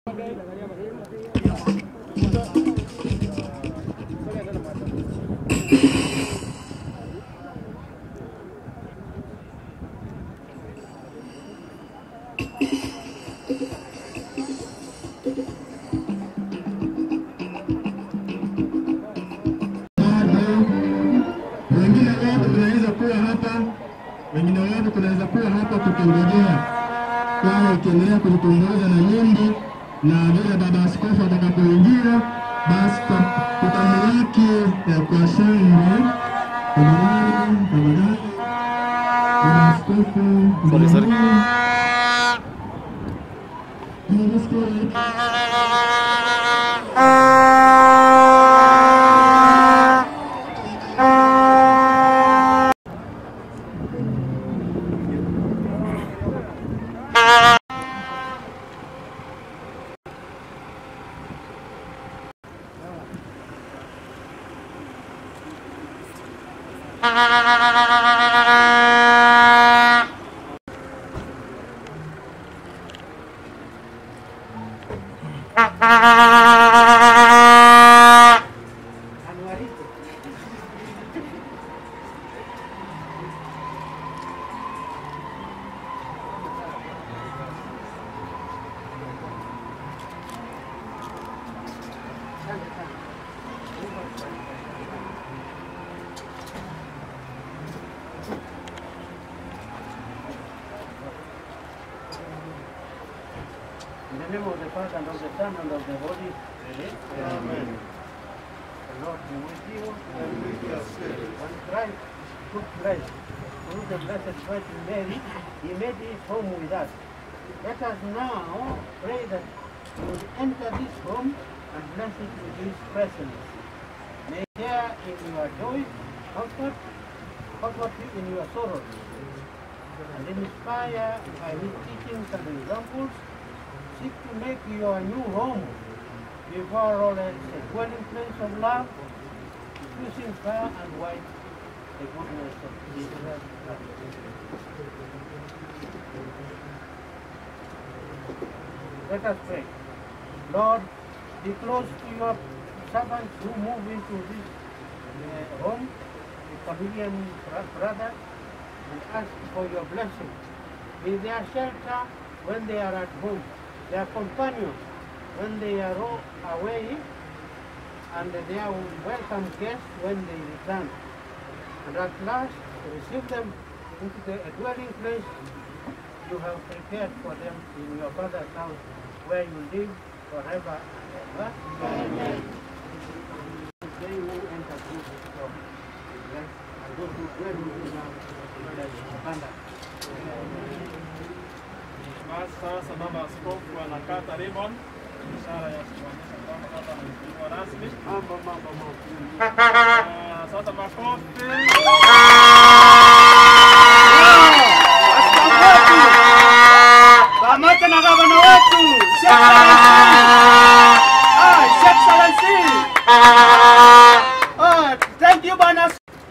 Wengine wetu tunaweza kuwa hapa tukingojea kwaya ikiendelea kutuongoza na nyimbo, na vile baba askofu atakapoingia basi tutamiliki kwa shangwe. Tafadhali baba askofu In the name of the Father, and of the Son, and of the Holy Spirit. Amen. The Lord be with you. And with your spirit. When Christ took flesh through the Blessed Virgin Mary, he made his home with us. Let us now pray that we will enter this home and bless it with his presence. May share in your joy, comfort you in your sorrows, and inspire by his teachings and examples. Seek to make your new home before all else a dwelling place of love, diffusing fire and white the goodness of Jesus. Let us pray. Lord, be close to your servants who move into this home, the Camillian brothers, and ask for your blessing. Be their shelter when they are at home, their companions when they are away, and their welcome guests when they return. And at last, receive them into the dwelling place you have prepared for them in your Father's house, where you live forever and ever. Amen. They who enter through this door, bless, and those who dwell with you now, bless abundance. Sasa baba askofu anakata ribbon, ishara ya kuonyesha kwamba baba amezindua rasmi. Sasa makofi. Pamoja na gavana wetu, Excellency. Thank you, Bwana.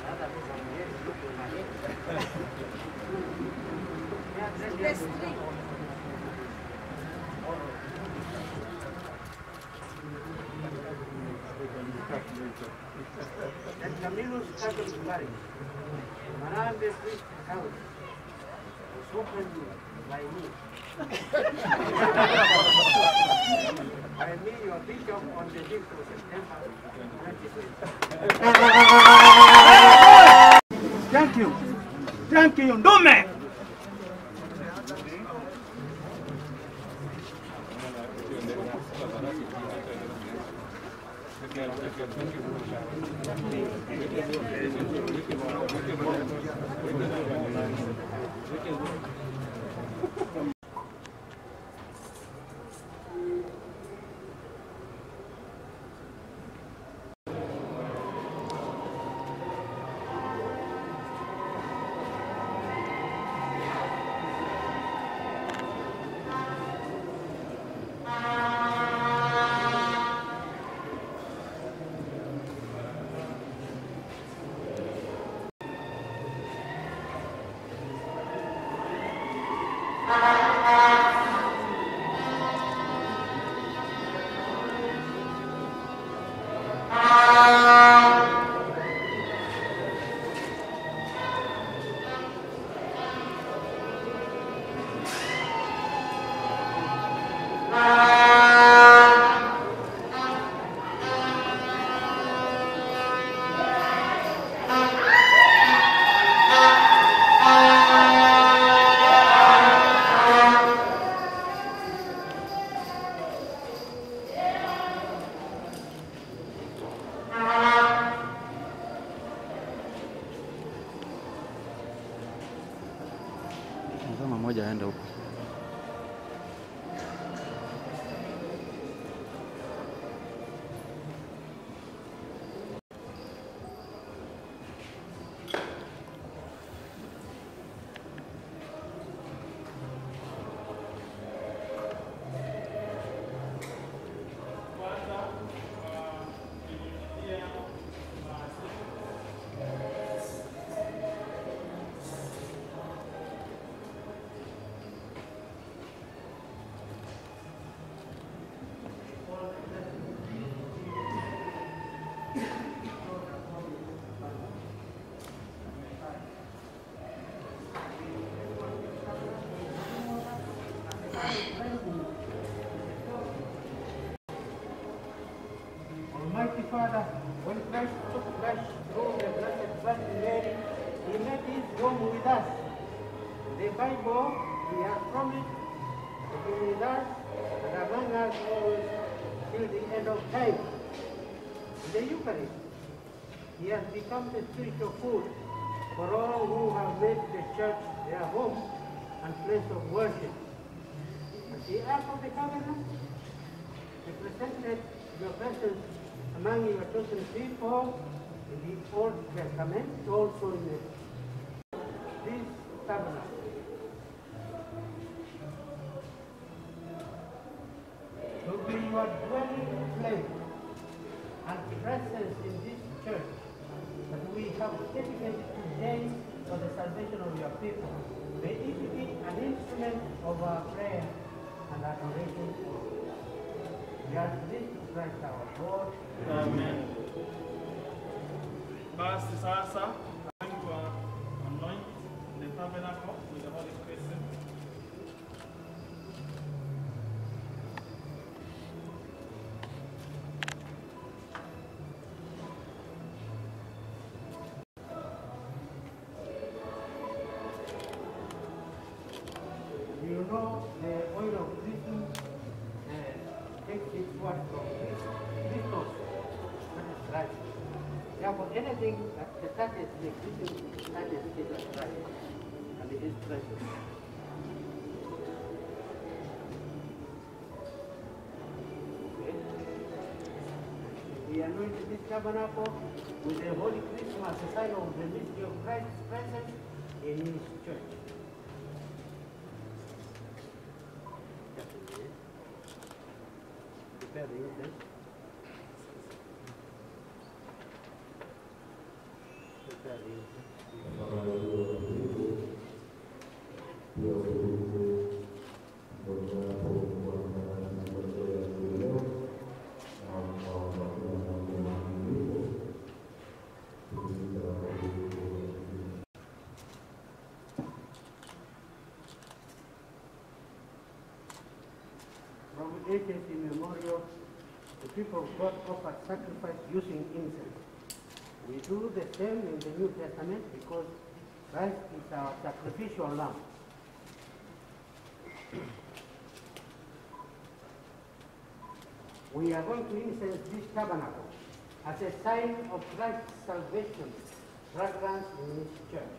And Camillus Catholic Parish, Nyamarambe Priest House, was opened by me. By me, your bishop, on the 5th of September 2020. Thank you. Thank you, Ndume. naenda huko. Almighty Father, when Christ took flesh through the blessed Virgin Mary, he made his home with us. The Bible, he has promised to be with us and among us always till the end of time. The Eucharist, he has become the spiritual food for all who have made the church their home and place of worship. The Ark of the Covenant represented your presence among your chosen people in the Old Testament, also in this tabernacle. To be your dwelling place and presence in this church that we have dedicated today for the salvation of your people. May it be an instrument of our prayer and adoration. We ask this to Christ our Lord. Amen. Basi sasa, I'm going to anoint the tabernacle with the Holy Crescent. You know, the oil of Christmas takes its word from Christos, that is Christ. Therefore, anything that touches the Christian touches Jesus Christ, and it is precious. Okay. We anointed this tabernacle with the Holy Christmas, a sign of the mystery of Christ's presence in his church. Prepare the incense. Prepare the incense. From ages immemorial, the people of God offered sacrifice using incense. We do the same in the New Testament because Christ is our sacrificial lamb. We are going to incense this tabernacle as a sign of Christ's salvation, fragrance in his church.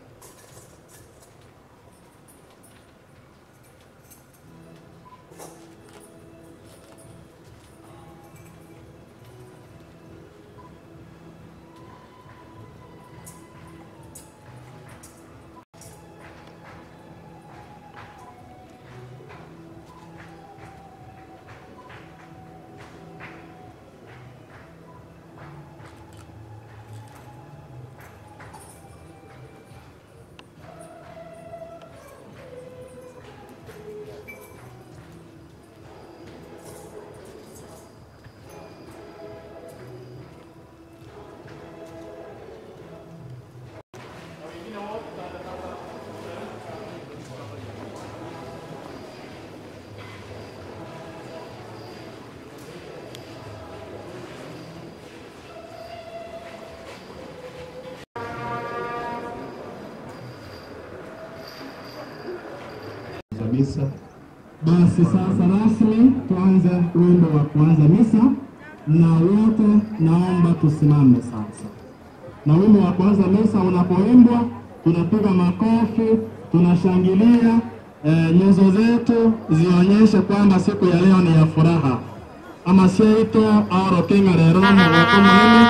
Misa. Basi sasa rasmi tuanze wimbo wa kuanza misa, na wote naomba tusimame sasa. Na wimbo wa kuanza misa unapoimbwa tunapiga makofi, tunashangilia nyuso zetu zionyeshe kwamba siku ya leo ni ya furaha. Ama seito aoro kinga lero na wakumani.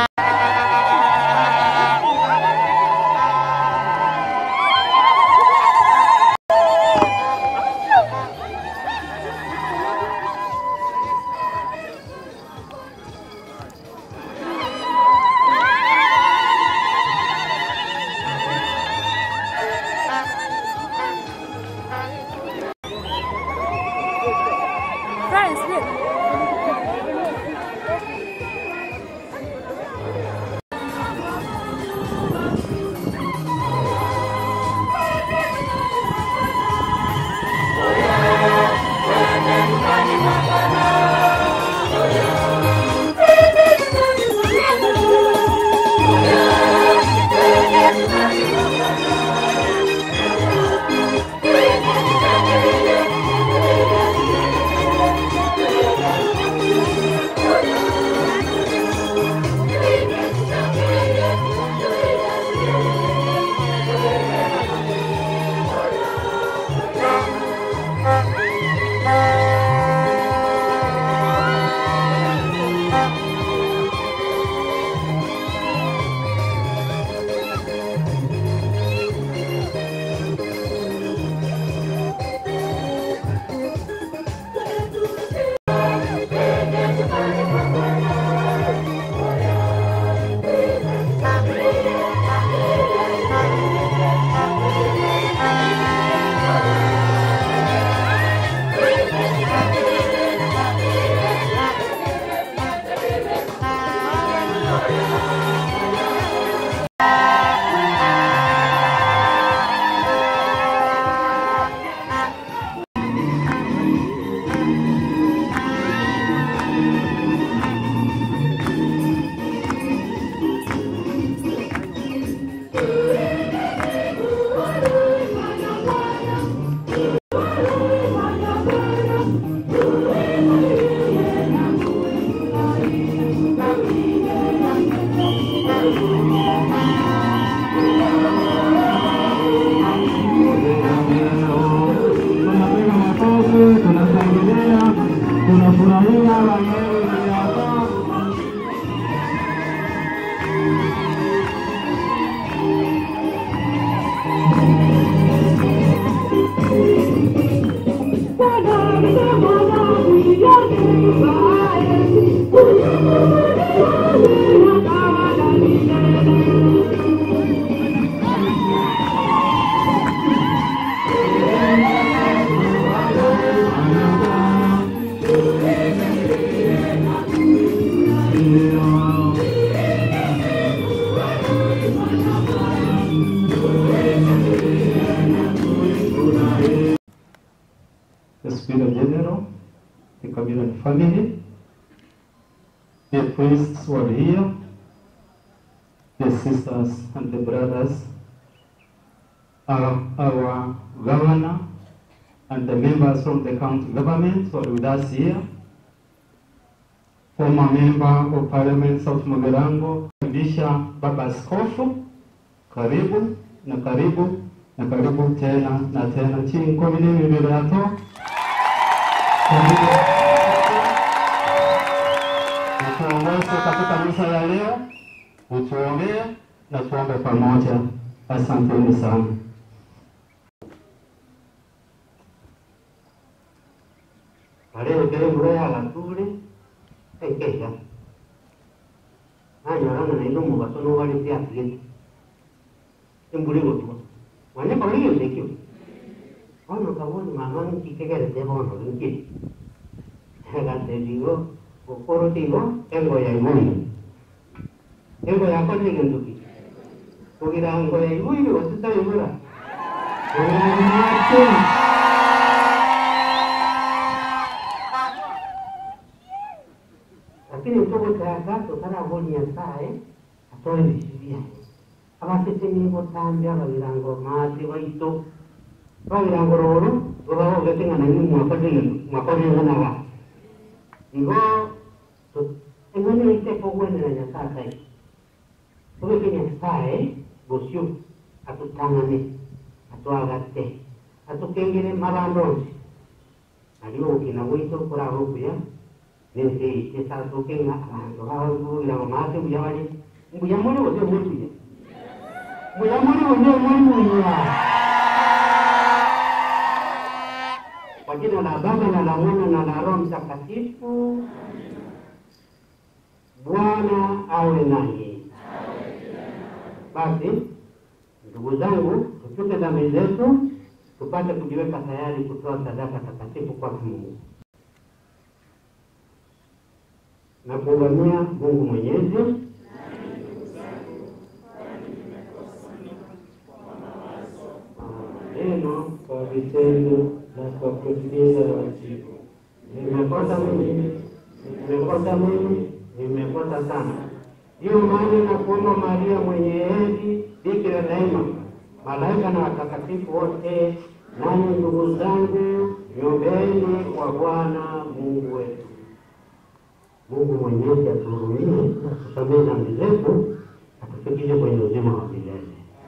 The Spirit General, the Camillian family, the priests who are here, the sisters and the brothers, our governor, and the members from the county government who are with us here, former member of Parliament South Mugirango, Bishop Baba Askofu, karibu na karibu na karibu tena na tena chini kwa vile nilivyotoa. Tuongoze katika misa ya leo, utuombee na tuombe pamoja. Asanteni sana. Leo kero mroya gatule ekesha. Anyarana na ndo mugaso no wali tia atlet. Embuli gotu. Wanya kwa hiyo ndekio. Ono kaboni mama nkikegere tebono nki. Hagante digo, okoro digo, engo ya imuni. Engo ya koni ngenduki. Kugira engo ya imuni wasita yura. Lakini utogo tayagato kana honi ya sae atoe bishibia. Abasete ni botambya bagirango mati baito. Bagirango roro, baba getenga na nyumu mwakoni na wa. Digo to engone ite pogwene na nyasaka. Oge kenya sae bosyo atutangane atuagate atukengere mabandonzi aliwo kina wito kura rubuya nese esa tukenga abantu bawo ila mate buyawali mbuyamuli wote mwetuye mbuyamuli wote mwetuye kwa jina la Baba na la Mwana na la Roho Mtakatifu. Bwana awe nanyi. Basi ndugu zangu, tutupe dhambi zetu tupate kujiweka tayari kutoa sadaka takatifu kwa Mungu. Na kuungamia Mungu Mwenyezi. Neno kwa vitendo na kwa kutimiza wajibu. Nimekosa mimi, nimekosa sana. Ndiyo maana na kuomba Maria mwenye heri, Bikira daima, malaika na watakatifu wote, nanyi ndugu zangu, niombeni kwa Bwana Mungu wetu. Mungu Mwenyezi atuhurumie, atusamehe dhambi zetu, atufikishe kwenye uzima wa milele.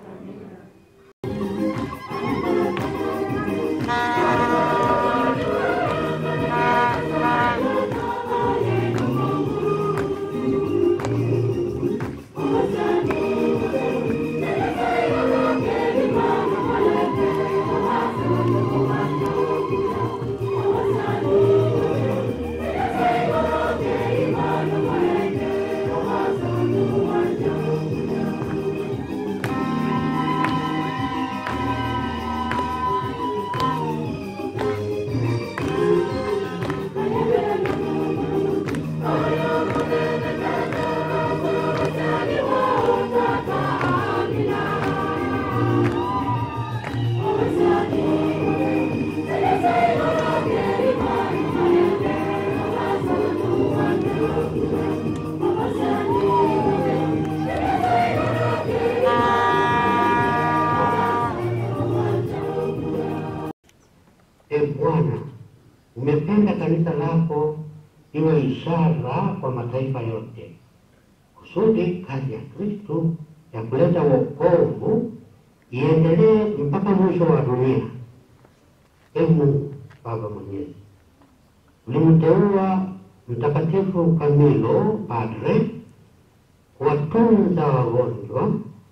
Bwana, umependa kanisa lako iwe ishara kwa mataifa yote, kusudi kazi ya Kristo ya kuleta wokovu iendelee mpaka mwisho wa dunia. Mungu Baba Mwenyezi, ulimteua Mtakatifu Camillo padre kuwatunza wagonjwa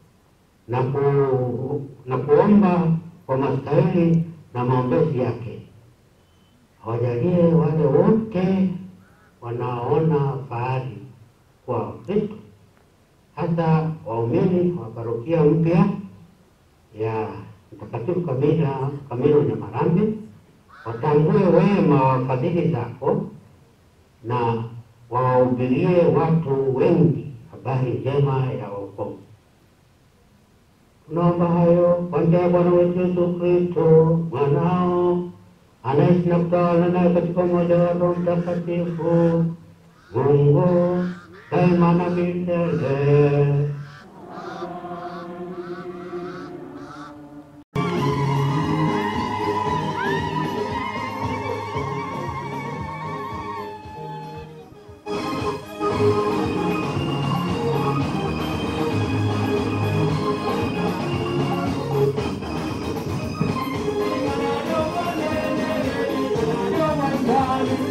na kuomba kwa mastahili na maombezi yake. Hawajalie wale wote wanaona fahari kwa Kristo, hasa waumini wa parokia mpya ya Mtakatifu Camillo Nyamarambe, watambue wema wa fadhili zako na wawahubirie watu wengi habari njema ya wokovu. Tunaomba hayo kwa njia ya Bwana wetu Yesu Kristo, mwanao, anaishi na kutawala naye katika umoja wa Roho Mtakatifu, Mungu daima na milele.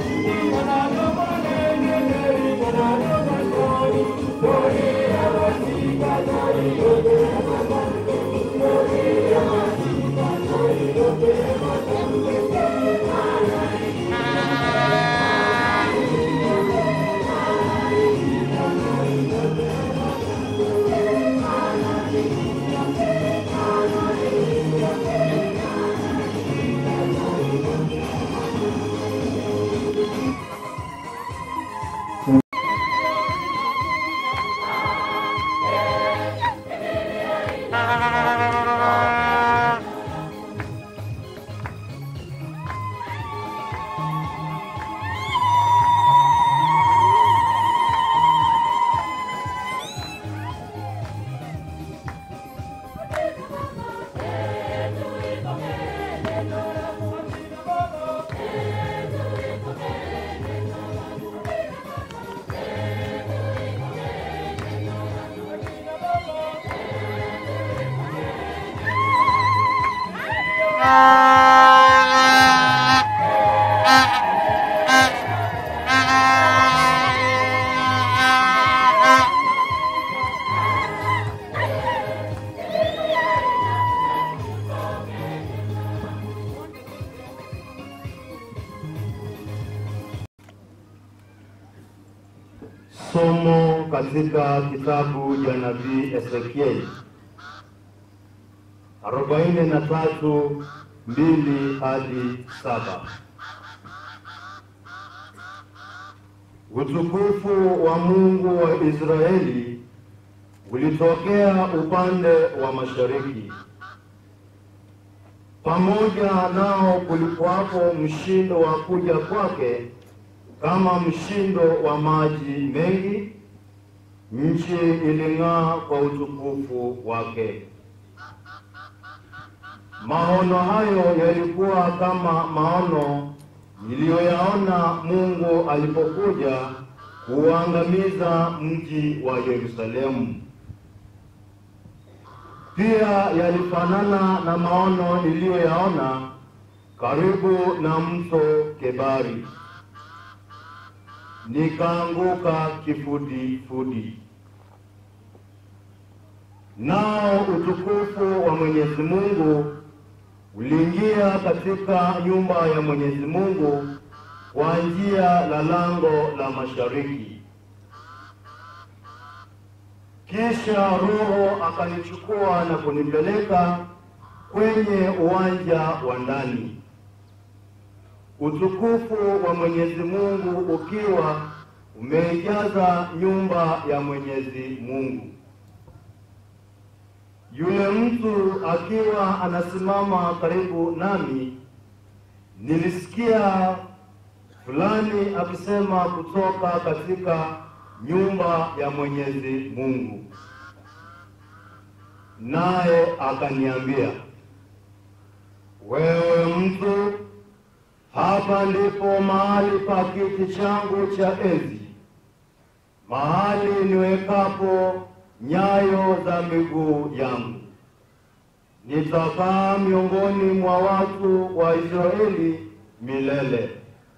Gloria a Dios. Somo katika kitabu cha nabii Ezekieli 43:2-7. Utukufu wa Mungu wa Israeli ulitokea upande wa mashariki. Pamoja nao kulikuwapo mshindo wa kuja kwake kama mshindo wa maji mengi. Nchi iling'aa kwa utukufu wake. Maono hayo yalikuwa kama maono niliyoyaona Mungu alipokuja kuangamiza mji wa Yerusalemu. Pia yalifanana na maono niliyoyaona karibu na mto Kebari. Nikaanguka kifudifudi. Nao utukufu wa Mwenyezi Mungu uliingia katika nyumba ya Mwenyezi Mungu kwa njia la lango la mashariki. Kisha Roho akanichukua na kunipeleka kwenye uwanja wa ndani. Utukufu wa Mwenyezi Mungu ukiwa umeijaza nyumba ya Mwenyezi Mungu. Yule mtu akiwa anasimama karibu nami, nilisikia fulani akisema kutoka katika nyumba ya Mwenyezi Mungu. Naye akaniambia, wewe mtu, hapa ndipo mahali pa kiti changu cha enzi, mahali niwekapo nyayo za miguu yangu. Nitakaa miongoni mwa watu wa Israeli milele,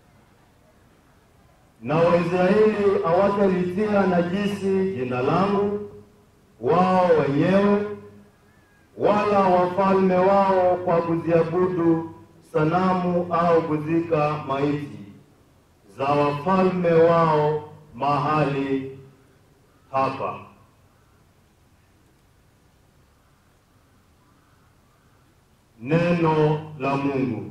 na Waisraeli hawatalitia najisi jina langu wao wenyewe, wala wafalme wao kwa kuziabudu sanamu au kuzika maiti za wafalme wao mahali hapa. Neno la Mungu.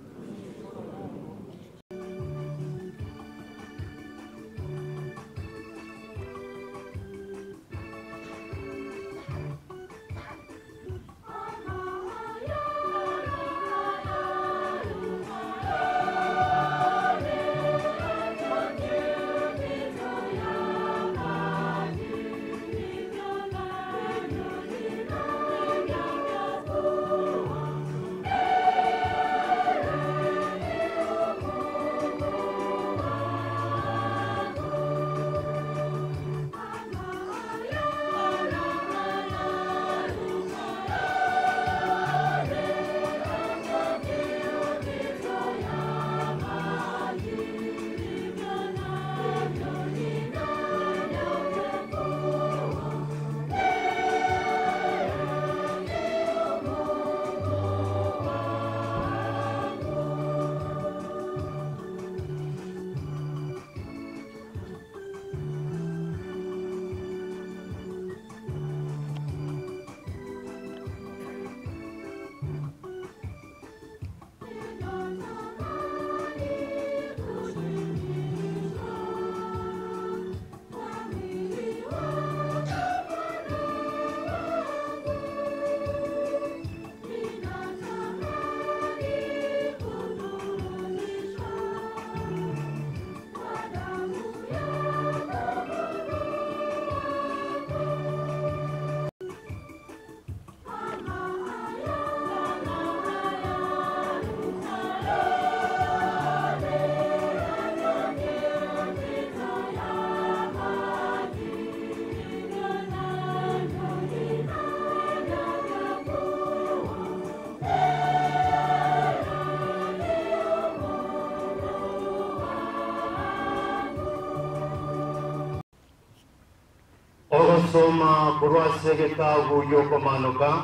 Soma kurwase gitabu yokomanuka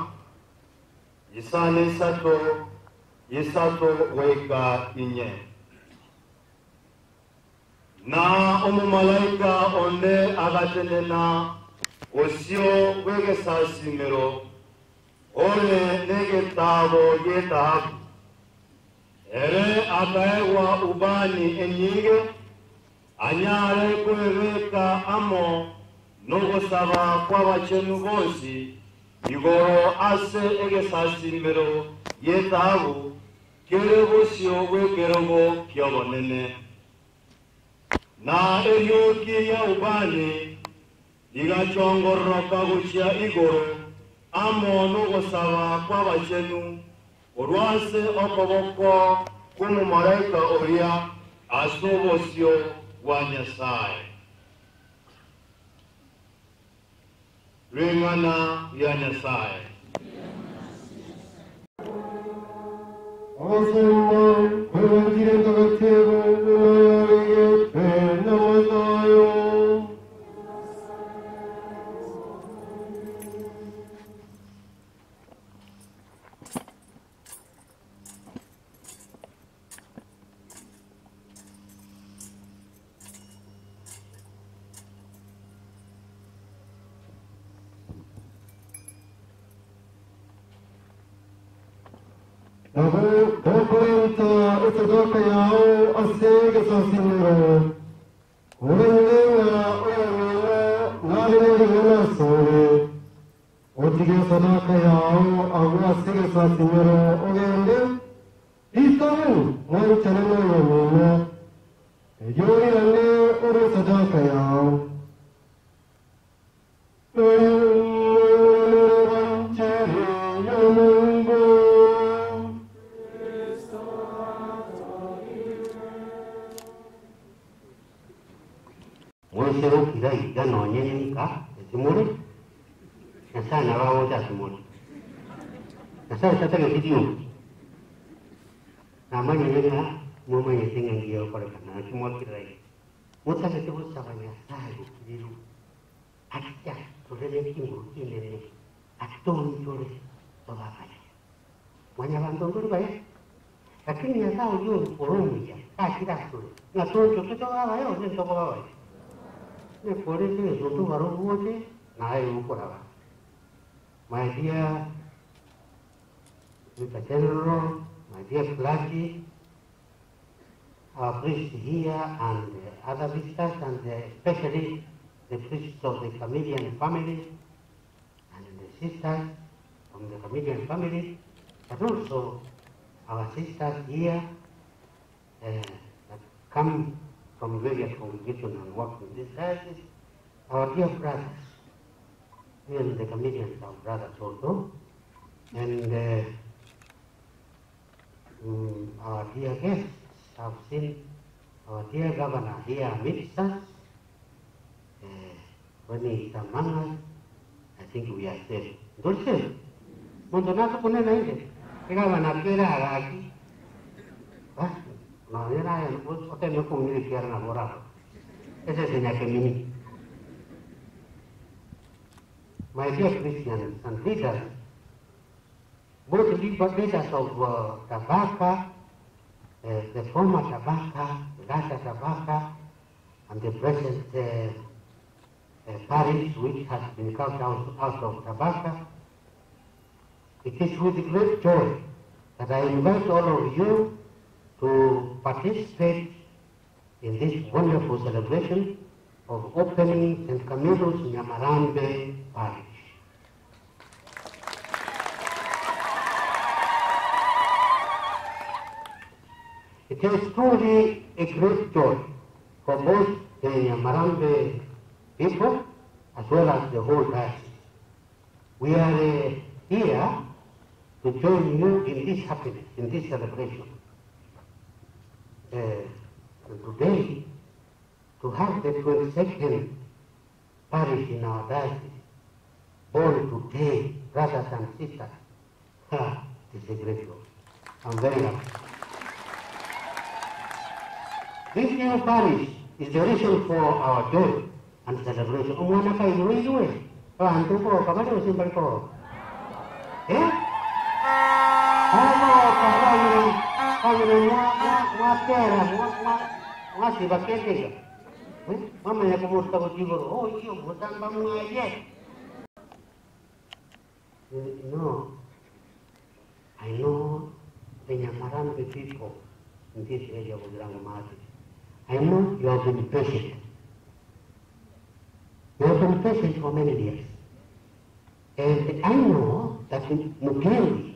isane isato weka inye. na omumalaika onde agatenena osio wegesasimero ole negetabo yetahabu ere akaewa ubani enyige anyare kwebeka amo nogosaba kw'abakenu bonsi igoro ase egesasimbero yetahabu kere bosio wekerogo kyobonene na eryoki ya ubani igachongoroka gucia igoro amo nogosaba kw'abakenu orwase okoboko k'omumalaika oria ase obosio bwa Nyasaye lw'eng'ana ya Nyasaye. My dear Mr. General, my dear clergy, our priests here and other visitors, and especially the priests of the Camillian family and the sisters from the Camillian family, but also our sisters here that come from various congregations and work in this diocese, our dear brothers, we are the Camillians, our brothers also, and our dear guests. I've seen our dear governor here amidst us. When he is among us, I think we are safe. Don't say, Montonato kunena hivi, kila wanapera haraki. Na nena ya ote nuku mili kiara na bora. Ese senyake mini. My dear Christians and leaders, both leaders of Tabaka, the former Tabaka, latter Tabaka, and the present Parish, which has been carved out of Tabaka. It is with great joy that I invite all of you to participate in this wonderful celebration of opening St. Camillus Nyamarambe Parish. It is truly a great joy for both the Nyamarambe people as well as the whole diocese. We are here to join you in this happiness, in this celebration. Today, to have the 22nd parish in our diocese born today, brothers and sisters, it is a great joy. I'm very happy. This new parish is the reason for our joy and celebration. Umwana ka iwe, antu ko kabali usimbali ko. Mama ya kumusta ko siguro, oh, iyo, butan ba mo nga yan? No, I know the Nyamarambe people in this area of Nyamarambe. I know you have been patient. You have been patient for many years. And I know that Mugendi,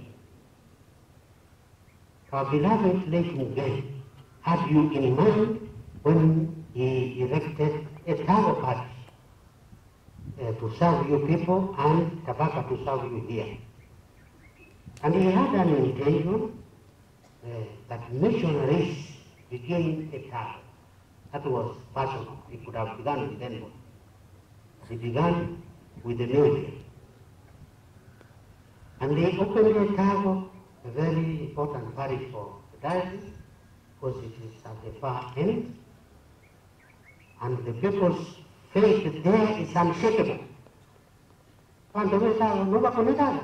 our beloved late Mugendi, had you in mind when he erected a Tago Parish to serve you people and Tabaka to serve you here. And he had an intention that missionaries begin a Tago. That was personal. He could have begun with anyone. He began with the military. And they opened a Tago, a very important parish for the diocese, because it is at the far end. And the people's faith there is unshakable. Quando we Tago, no va con Tago.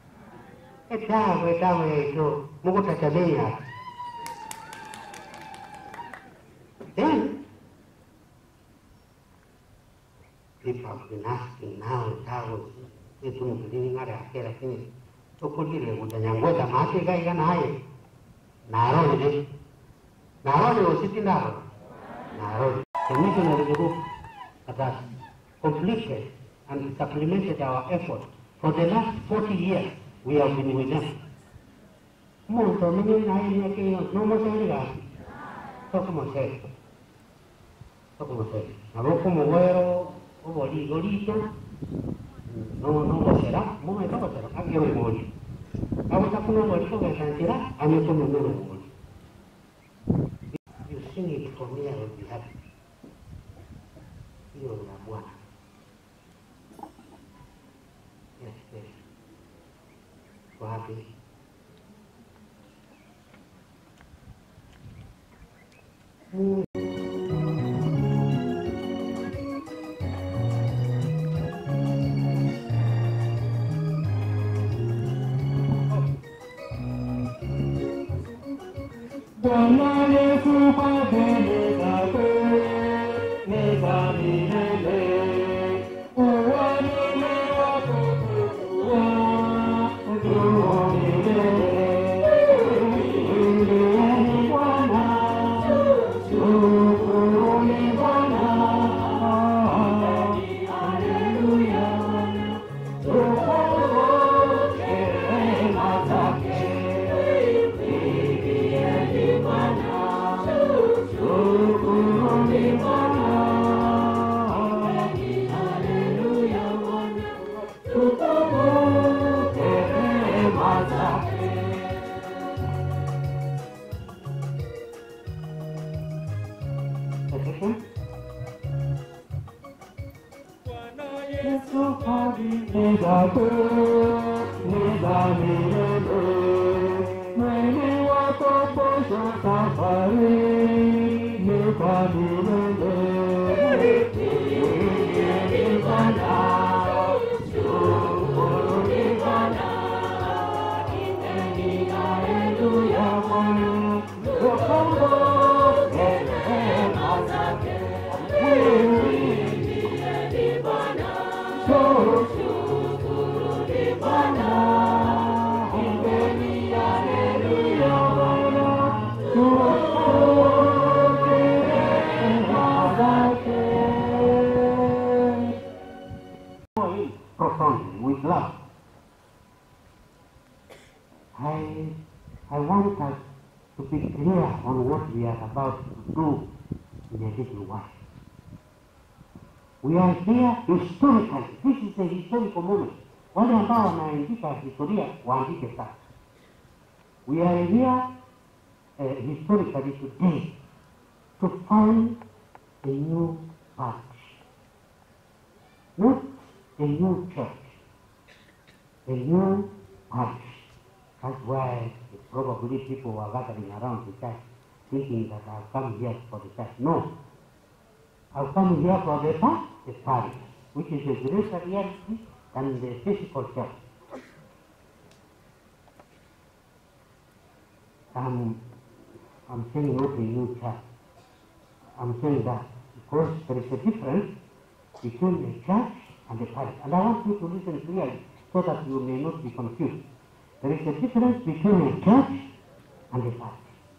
Tago, Muguta Chalenia. Then, people have been asking now, Tago, it's living at a care finish. So could you with the Yangota Mati guy and I? Narrow, was sitting down. Narrow. The missionary group that completed and supplemented our effort. For the last 40 years, we have been with them. Molto many no more saying. So come say. So come say. Now come where Golito. No será, no me toca será, aquí voy morir. Vamos a poner un hijo que sentirá, a mí como no lo morir. You sing it for me, I will be happy. Yo la buena. Yes. So happy. With love. I want us to be clear on what we are about to do in a little while. We are here historically. This is a historical moment. Wale ambao wanaandika historia waandike sasa. We are here historically today to found a new parish, not a new church, a new parish. That's why probably people were gathering around the church thinking that I'll come here for the church. No. I'll come here for the parish, which is a greater reality than the physical church. I'm saying not a new church. I'm saying that because there is a difference between the church and the parish. And I want you to listen clearly so that you may not be confused. There is a difference between a church and a parish.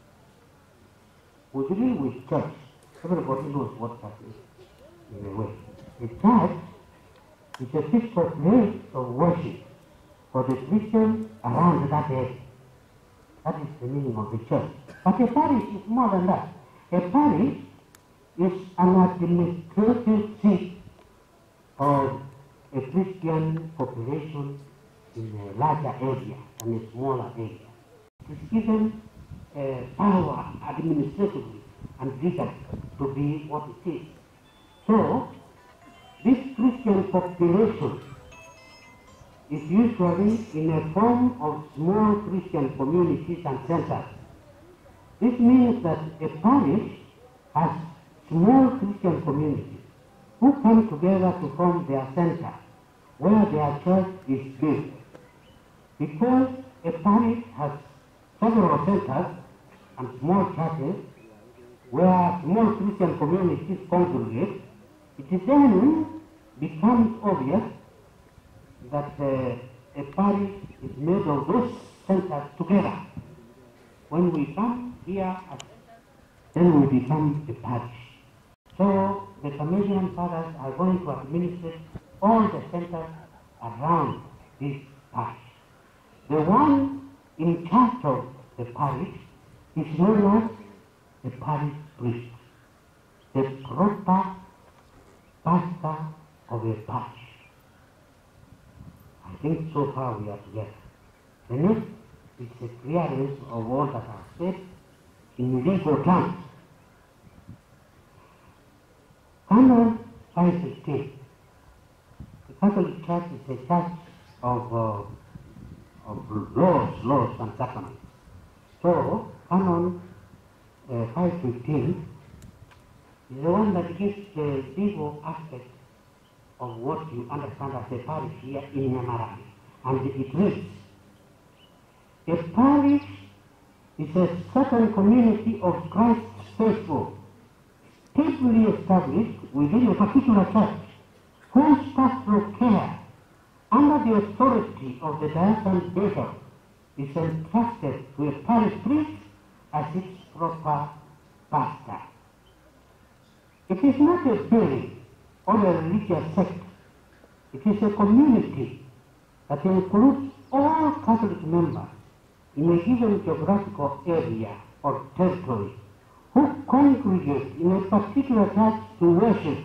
We deal with church. Everybody knows what church is, in a way. A church is a physical place of worship for the Christians around that area. That is the meaning of the church. But a parish is more than that. A parish is an administrative seat of a Christian population in a larger area than a smaller area. It is given power administratively and legally to be what it is. So, this Christian population is usually in a form of small Christian communities and centers. This means that a parish has small Christian communities who come together to form their center, where their church is built. Because a parish has several centers and small churches where small Christian communities congregate, it then becomes obvious that a parish is made of those centers together. When we come here, then we become a parish. So the Camillian fathers are going to administer all the centers around this parish. The one in charge of the parish is known as the parish priest, the proper pastor of a parish. I think so far we are together. The next is a clearance of all that I said in legal terms. Canon 515. The Catholic Church is a church of laws and sacraments. So, Canon 515 is the one that gives the legal aspect of what you understand as a parish here in Nyamarambe. And it reads, a parish is a certain community of Christ's faithful, stably established within a particular church, whose pastoral care, under the authority of the diocese bishop, is entrusted to a parish priest as its proper pastor. It is not a building or a religious sect. It is a community that includes all Catholic members in a given geographical area or territory who congregate in a particular church to worship.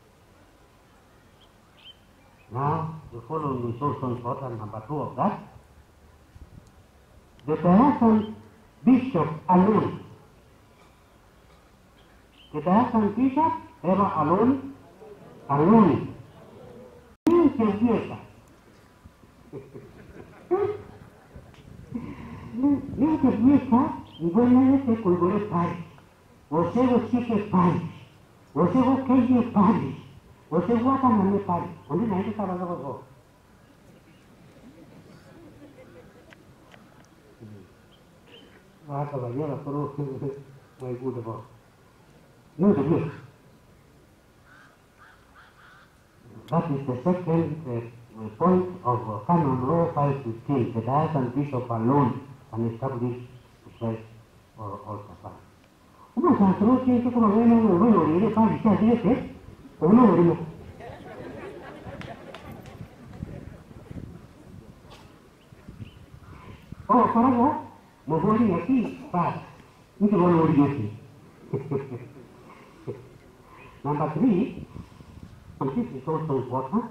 Now, the following is also important, number 2 of that. The diocese bishop alone. The diocese bishop, ever alone, alone. That is the second point of Canon Law 515. The diocese bishop alone can establish the church or altar parish. Oh, para Mogoli aquí, para. Number 3, and this is also important.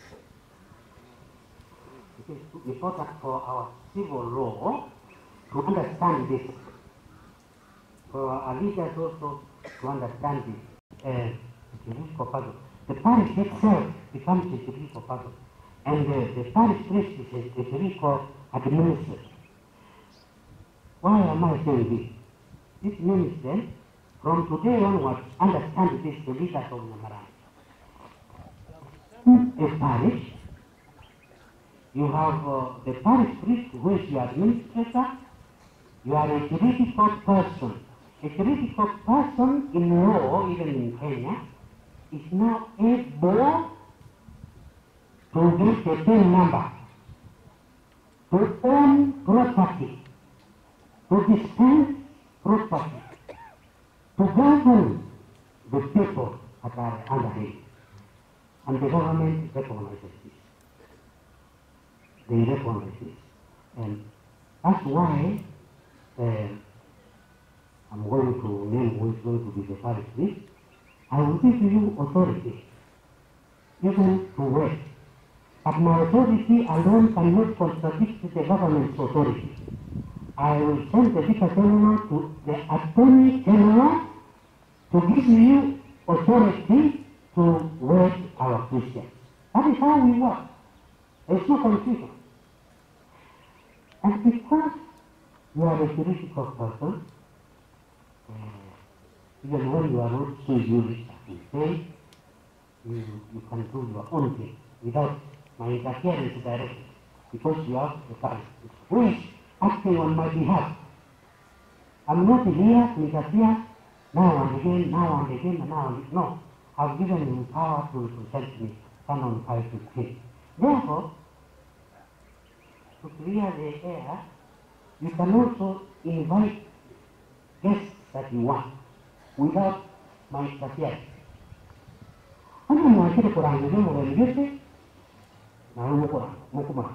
It is important for our civil law to understand this. For our leaders also to understand this. The parish itself becomes a juridical puzzle, and the parish priest is a juridical administrator. Why am I saying this? This means then, from today onwards, understand this, the leaders of Nyamarambe. A parish, you have the parish priest who is the administrator. You are a juridical person. A juridical person in law, even in Kenya, is now able to get a PIN number, to own property, to dispense property, to govern the people that are under him. And the government recognizes this. They recognize this. And that's why I'm going to name who is going to be the parish priest. I will give you authority, even to work. But my authority alone cannot contradict the government's authority. I will send the Vicar General to the Attorney General to give you authority to work our Christians. That is how we work. There is no confusion. And because you are a theoretical person, even when you are not so used as faith, you can do your own thing without my interference directly, because you have the Parish who is acting on my behalf. I'm not here to interfere now and again, now and again, and now and again. No, I've given him power to represent me, Canon 5:15. Therefore, to clear the air, you can also invite guests that you want without my interference. Ana mwakile kurangu nemo wengine na uwe kwa mukuma.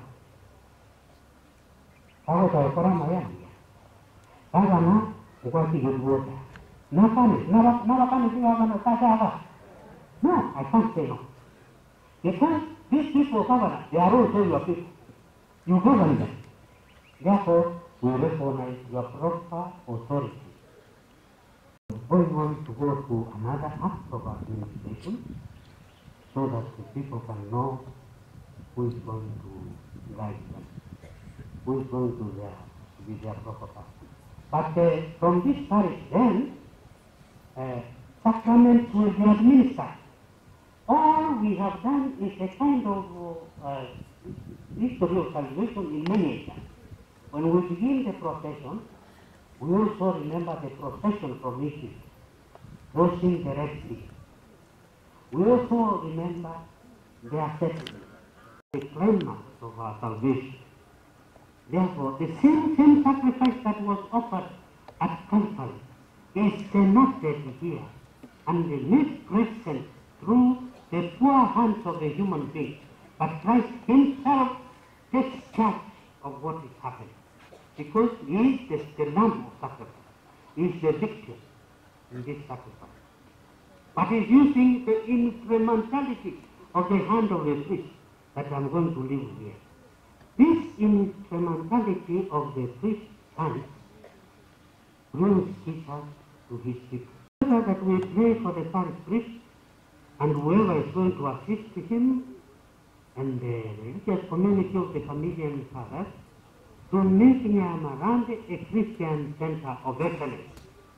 Hawa tawakora mayani. Hawa na ukwati yuduota. Napane siya wakana sasa. No, I can't say no. Because these people govern, they are also your people. You govern them. Therefore, we recognize your proper authority. Going on to go to another act of administration so that the people can know who is going to guide them, who is going to be their proper pastor. But from this parish then, sacraments will be administered. All we have done is a kind of history of salvation in many areas. When we begin the procession, we also remember the procession from Egypt, crossing the Red Sea. We also remember their settlement, the climax of our salvation. Therefore, the same sacrifice that was offered at Calvary is enacted here and made present through the poor hands of the human being. But Christ himself takes charge of what is happening, because he is the lamb of sacrifice. He is the victim in this sacrifice. But he is using the instrumentality of the hand of the priest that I'm going to leave here. This instrumentality of the priest's hand brings Jesus to his people. So that we pray for the parish priest and whoever is going to assist him and the religious community of the Camillian Parish to make Nyamarambe a Christian center of excellence.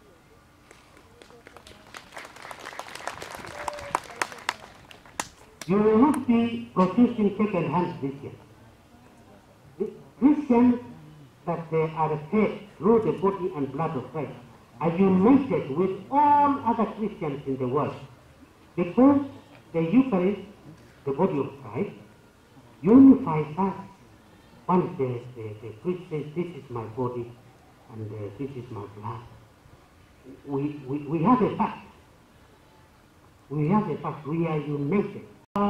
You will not be producing second hand this year. The Christians that they are fed through the body and blood of Christ are united with all other Christians in the world, because the Eucharist, the body of Christ, unifies us. Once the priest says, this is my body and this is my blood, we have a pact. We have a pact. We are united.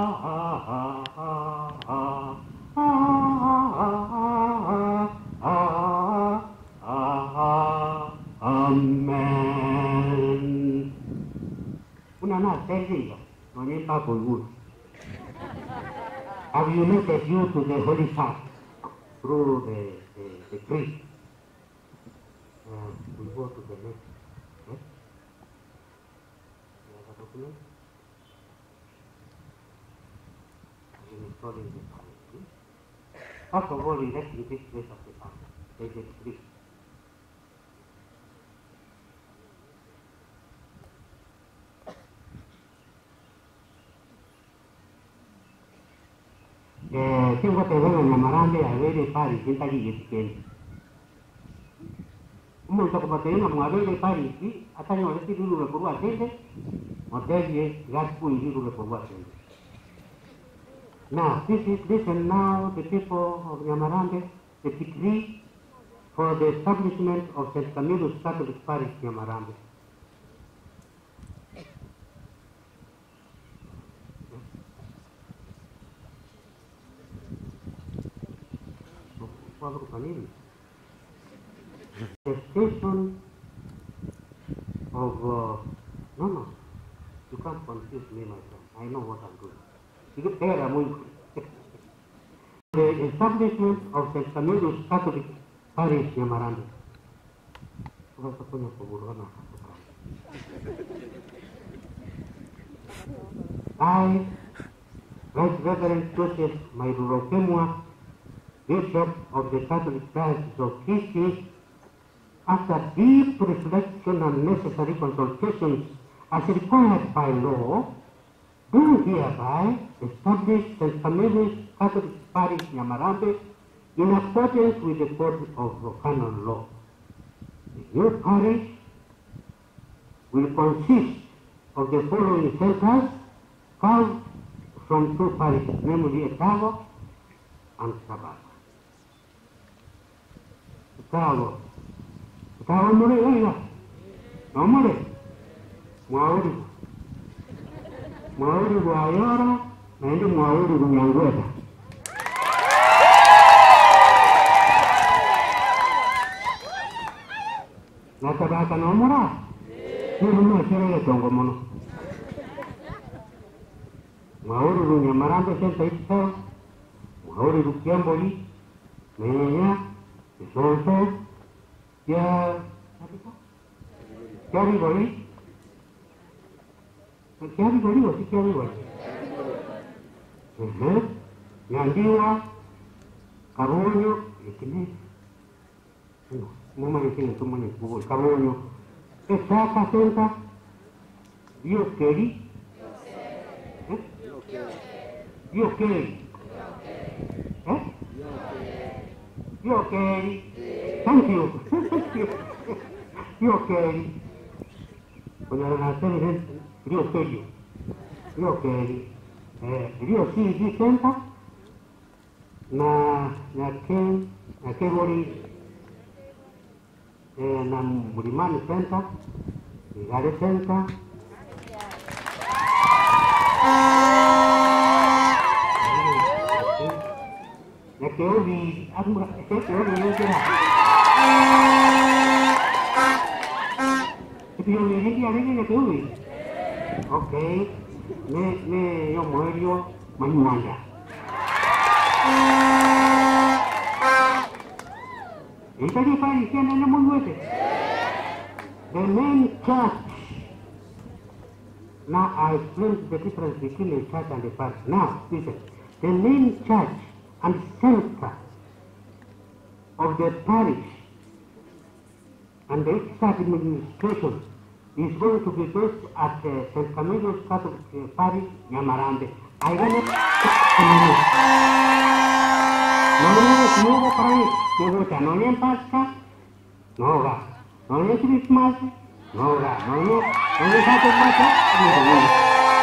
Amen. Unana telling you, I've united you to the Holy Father through the priest. We go to the next. Yes? You have a document? I'm installing the file. First of all, we let the big place of the file. There's a priest. Tengo que ver en Nyamarambe a ver el Parish, está allí que un momento como te digo, a ver el Parish, hasta yo decir uno por atende, Motelie, Gaspu, Yiru, Povatin. Now, listen now, the people of Nyamarambe, the decree for the establishment of St. Camillus Catholic Parish, Nyamarambe. The station of, no, you can't confuse me, my friend. I know what I'm doing. You get there, I'm going. The establishment of St. Camillus Catholic Parish, Nyamarambe. I, Reuben Joseph Mairura Okemwa, Bishop of the Catholic Diocese of Parish, after deep reflection and necessary consultations as required by law, do hereby establish St. Camillus Catholic Parish, Nyamarambe, in accordance with the Code of Canon Law. The new parish will consist of the following centers carved from two parishes, namely Etago and Sabata. Etago mole oiga, no mole, Mwauri Guayora, naende Mwauri Gunyangweta. Natabaka no mora, nino chere tongo mono. Mwauri Nyamarambe senta itse, Mwauri Kiamboli, Nenya, Isonso, ya Kiarigoli, Kiarigoli o si Kiarigoli? Nyandiwa, Karonyo, ikini. Mama ikini tumani kubuli, Karonyo. Esaka senta, Diokeri. Diokeri. Diokeri. Thank you. Diokeri. Cuando la nación Rio Serio. Diokeri. Rio CD Center. Na Kebori. Na Murimani Center. Igare Center. Na Keobi, Keobi no será. Pero le dije a alguien que Keobi. Okay. Me yo muero mañana. ¿Está diciendo en el mundo? The main church. Now I explain the difference between a church and a parish. Now, listen. The main church and center of the parish and the its administration is going to be based at St. Camillus Catholic Parish, Nyamarambe. I got it. No parish. No ni Pascha. No va. No ni Christmas. No va. No ni Pascha.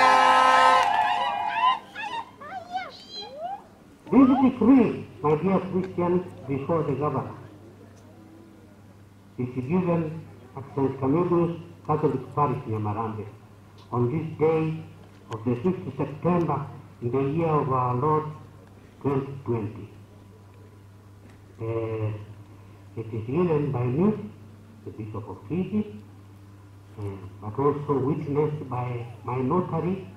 This decree, my dear Christians, before the governor, is given at St. Camillus Catholic Parish, Nyamarambe, on this day of the 5th September in the year of our Lord 2020. It is given by me, the Bishop of Parish, but also witnessed by my notary,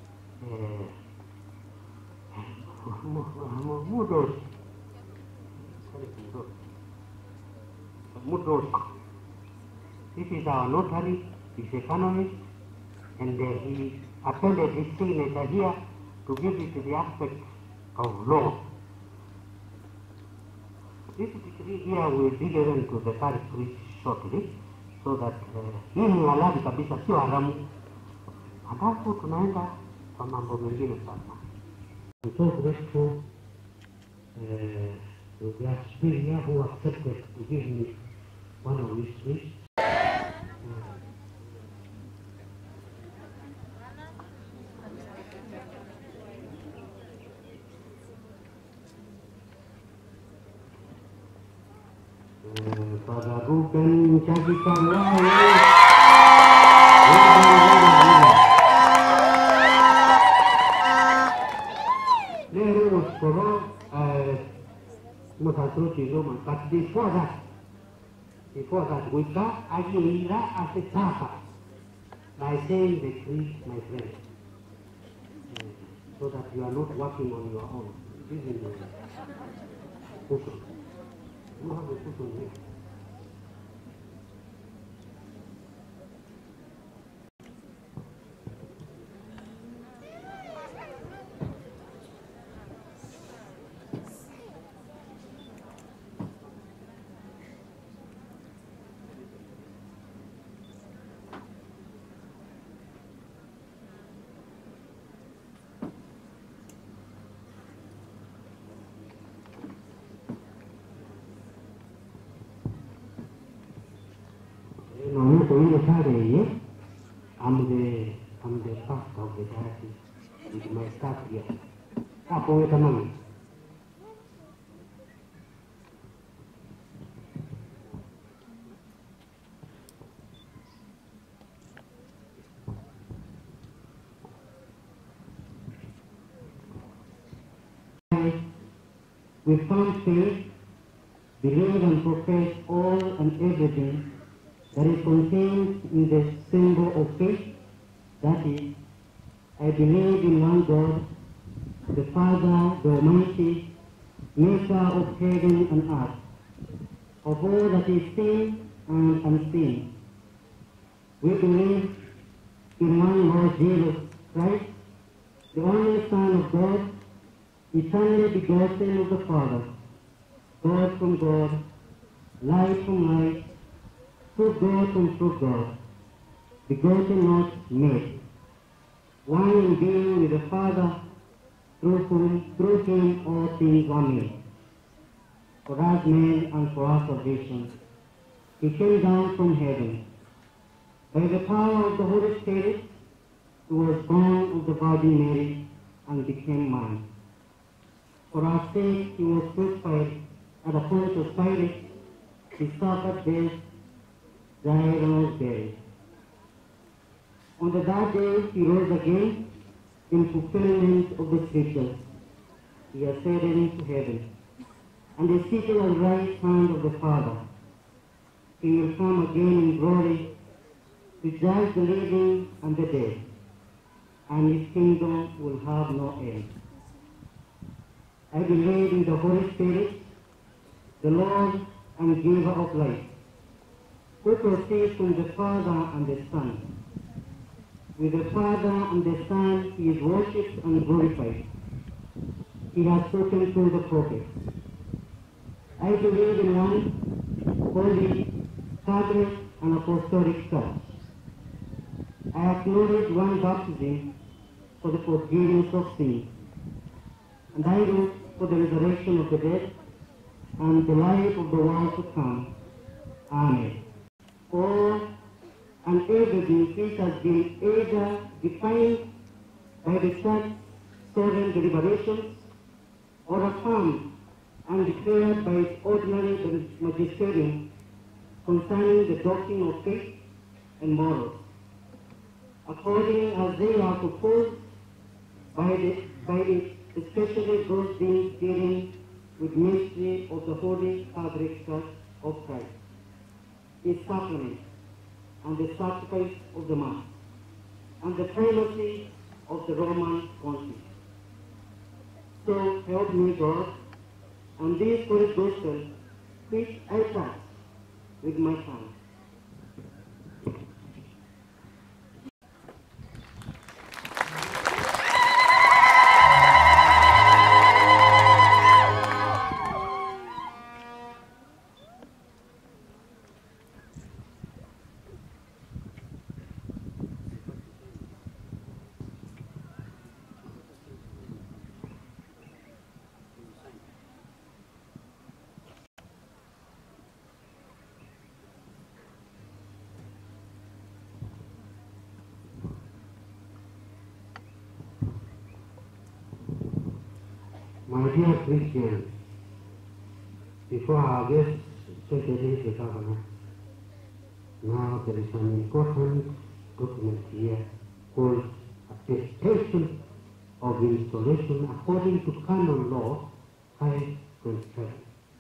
Mudros. This is our notary, he's a canonist, and he appended his signature here to give it the aspect of law. This decree here will be given to the parish priest shortly, so that hii ni halali kabisa, sio haramu. Halafu tunaenda kwa mambo mengine sasa. Because Restful, the last speaker who accepted to give me one of his speeches. Father Reuben Njau. Lero skoro muthatro chizo but before that we got Aguilera as a tapa by saying the truth, my friend, so that you are not working on your own. This is the cushion. You have a cushion here. I'm the pastor of the diocese with my staff here. We found faith, believe and profess all and everything that is contained in the symbol of faith, that is, I believe in one God, the Father, the Almighty, maker of heaven and earth, of all that is seen and unseen. We believe in one Lord Jesus Christ, the only Son of God, eternally begotten of the Father, God from God, light from light, true God from true God, begotten not made, one in being with the Father, through him all things are made. For us men and for our salvation, he came down from heaven. By the power of the Holy Spirit, he was born of the Virgin Mary and became man. For our sake he was crucified at the Pontius Pilate, he suffered death, died and was buried. On the third day he rose again in fulfillment of the Scriptures. He ascended into heaven, and is seated at the right hand of the Father. He will come again in glory to judge the living and the dead, and his kingdom will have no end. I believe in the Holy Spirit, the Lord and giver of life, who proceeds from the Father and the Son. With the Father and the Son he is worshipped and glorified. He has spoken through the prophets. I believe in one holy, Catholic and Apostolic Church. I acknowledge one baptism for the forgiveness of sins, and I look for the resurrection of the dead and the life of the world to come. Amen. All and everything which has been either defined by the Church's sovereign deliberations or affirmed and declared by its ordinary magisterium concerning the doctrine of faith and morals, according as they are proposed by it, especially those dealing with mystery of the Holy Catholic Church of Christ, its sacrament, and the sacrifice of the Mass, and the primacy of the Roman Pontiff. So help me God, and this Holy Gospel, which I touch with my hand. My dear Christians, before our guests especially the governor. Now there is an important document here called Attestation of Installation according to Canon Law 5.7.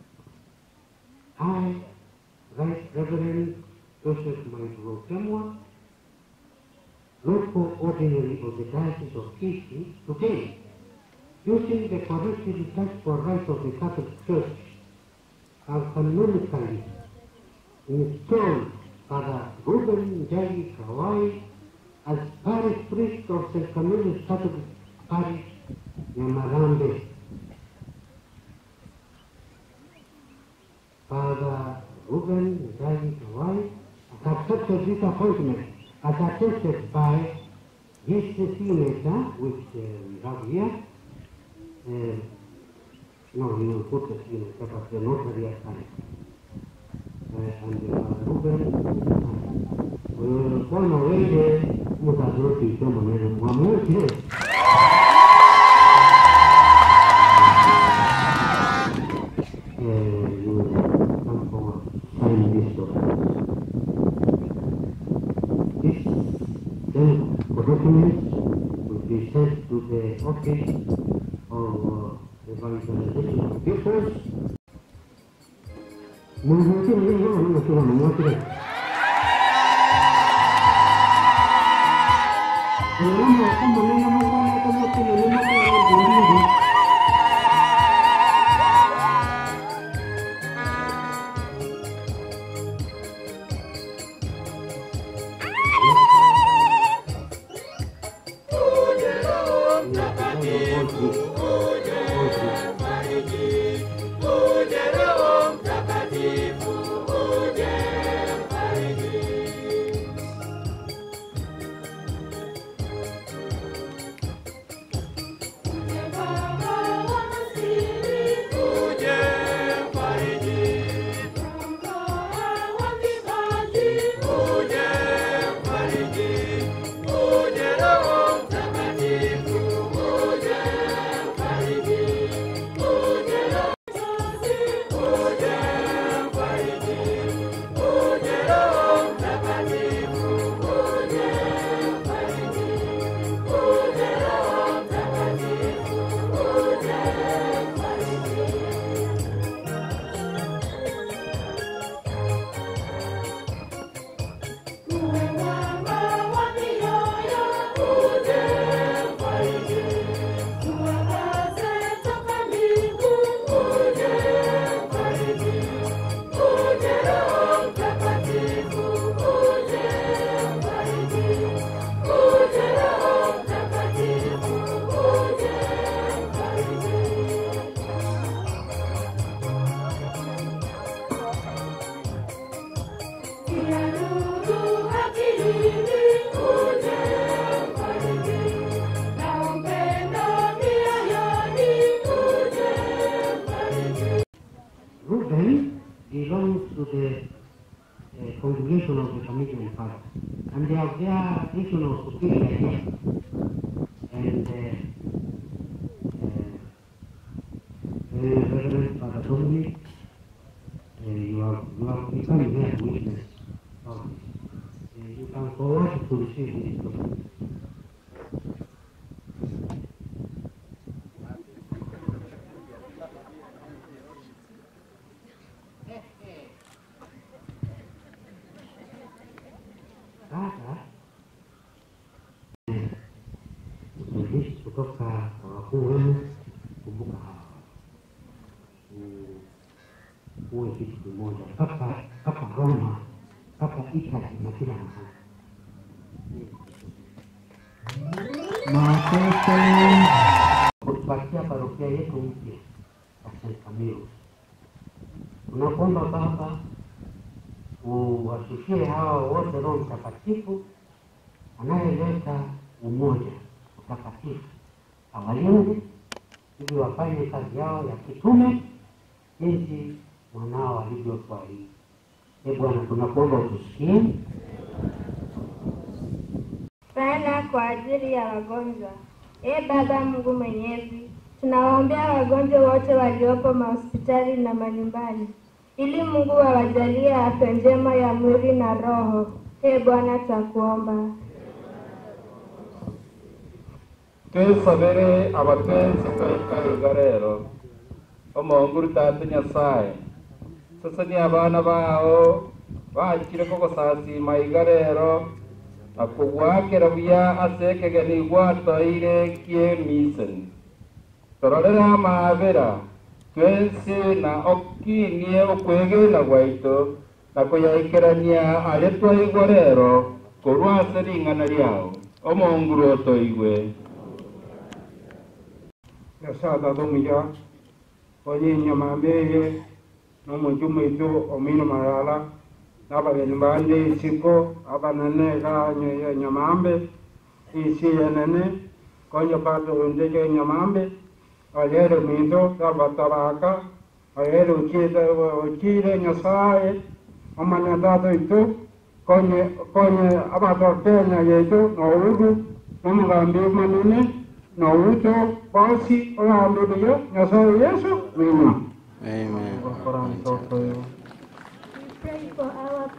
I, Right Reverend Joseph Mairura Okemwa, local ordinary of the Diocese of Kisi, today, using the correctly for rights of the Catholic Church, have canonically installed Father Reuben Njau as parish priest of St. Camillus Catholic Parish, Nyamarambe. Father Reuben Njau has accepted this appointment as attested by his signature, which we have here. No, we will put the signature, but the notary has signed. And Reuben, we will go away there, with a roti, someone, one more here. You will come forward, sign this document. This document will be sent to the office of evangelization of peoples. Reuben belongs to the congregation of the Camillian Parish, and they have their additional superior here. And Reverend Father Dominic, you have become their witness of this. You can forward to receive this document. Kutoka wakuu wenu, kumbuka uwe kitu kimoja, Papa Roma, Papa Italy na kila mahali. Kutupatia parokia yetu mpya ya St. Camillus. Tunakuomba Baba uwashushie hawa wote Roho Mtakatifu anayeleta umoja mtakatifu, awalinde ili wafanye kazi yao ya kitume jinsi mwanao alivyotuahidi. Bwana, tunakuomba utusikie. Sana kwa ajili ya wagonjwa. Baba Mungu Mwenyezi, tunawaombea wagonjwa wote waliopo mahospitali na manyumbani. ili Mungu awajalie afya njema ya mwili na roho. Bwana takuomba. Twesabere abatwenzi twaikaruga rero omonguru tate Nyasaye sasa ni abana bao bakire koko sasima iga rero akugwakera buya asekegeni gwatoire kie miseni tororera amabera twensi na okinie okwegena gwaito na kuyaikirania aria twaigwa rero korwase ring'ana riao omonguru otoigwe Yasada domiya onye Nyamarambe no mujumu itu omino marala naba benbande siko abanane ga Nyamarambe isi yanane konyo pato unde Nyamarambe alero mindo tabataraka alero uchire Nyasaye omana dato itu konye abato tena yeto ngaudu omugambe manune na uto basi orambe biyo Nyasaye Yesu wina. Amen. Pray for our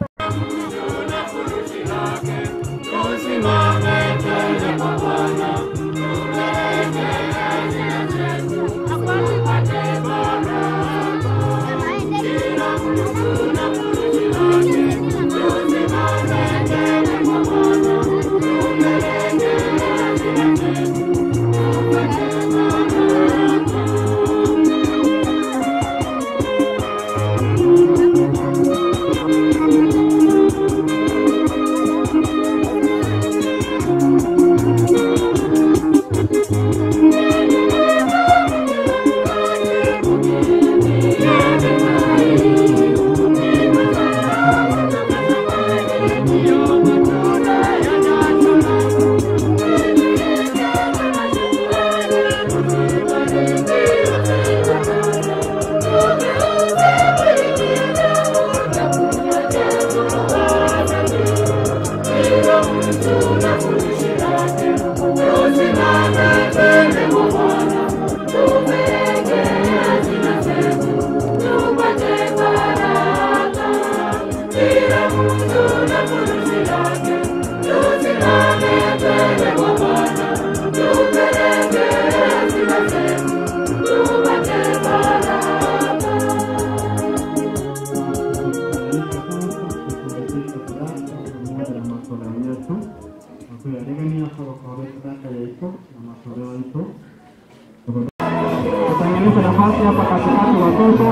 Tutengeneze nafasi hapa katikati watoto.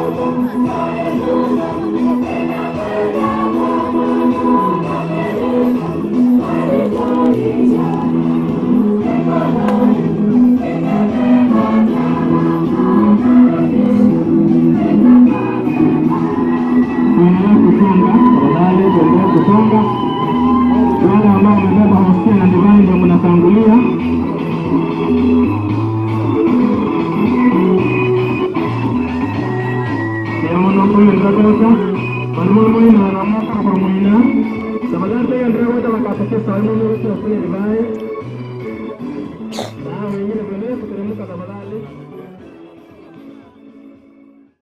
Tuendelee kusonga. Wale ambao wamebeba hostia na divai ndio mnatangulia. Permuina nama permuina. Sebenarnya yang dirawat dalam kasus saya menurut saya divai. Nah, ini benar, ketemu kata balik.